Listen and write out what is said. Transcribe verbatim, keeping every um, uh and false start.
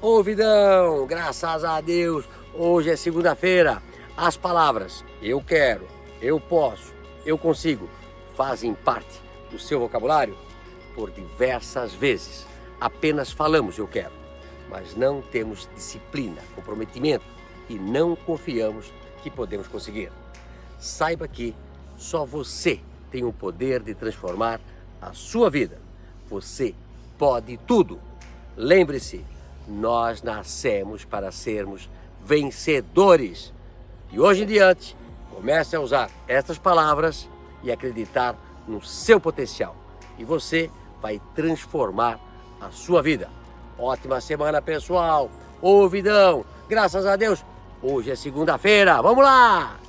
Ô Vidão, graças a Deus, hoje é segunda-feira. As palavras eu quero, eu posso, eu consigo fazem parte do seu vocabulário? Por diversas vezes apenas falamos eu quero, mas não temos disciplina, comprometimento e não confiamos que podemos conseguir. Saiba que só você tem o poder de transformar a sua vida. Você pode tudo. Lembre-se, nós nascemos para sermos vencedores. E hoje em diante, comece a usar estas palavras e acreditar no seu potencial. E você vai transformar a sua vida. Ótima semana, pessoal. Ô Vidão, graças a Deus, hoje é segunda-feira. Vamos lá!